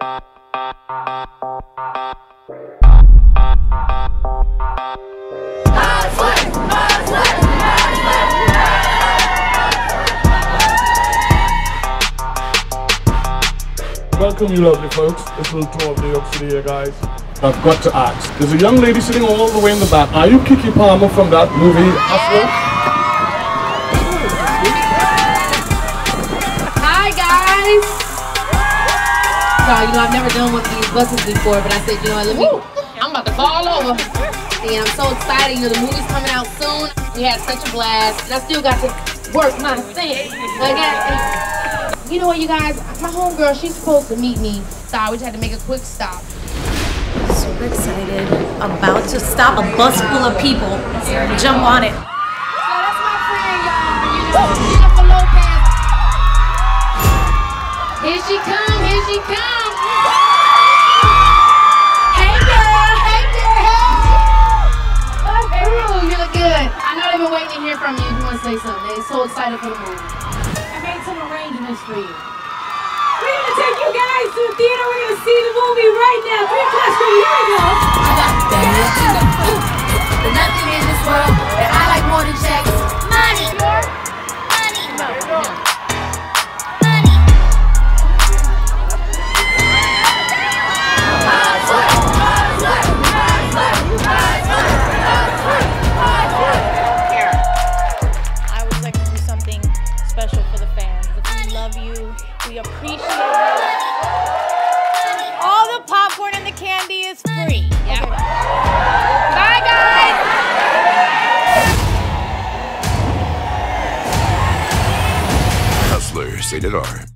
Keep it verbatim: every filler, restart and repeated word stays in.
Welcome, you lovely folks. This little tour of New York City here, guys. I've got to ask, there's a young lady sitting all the way in the back. Are you Keke Palmer from that movie, Hustler? Hi, guys. So, you know, I've never done one of these buses before, but I said, you know what, let me, I'm about to fall over. And I'm so excited, you know, the movie's coming out soon. We had such a blast, and I still got to work my thing. Okay? You know what, you guys, my homegirl, she's supposed to meet me, so I just had to make a quick stop. Super excited, about to stop a bus full of people. Jump on it. So that's my friend, y'all. Jessica Lopez. Here she come, here she come. Hey girl, hey girl. Ooh, you look good. I know they've been waiting to hear from you if you want to say something. They're so excited for the movie. Some arrangements for you. We're gonna take you guys to the theater. We're gonna see the movie right now. Three plus three. Here we go. I got There's nothing in this world that I like more than checks. Money. Money. No. No. We appreciate it. All the popcorn and the candy is free. Yeah. Okay. Bye, guys. Hustlers, rated R.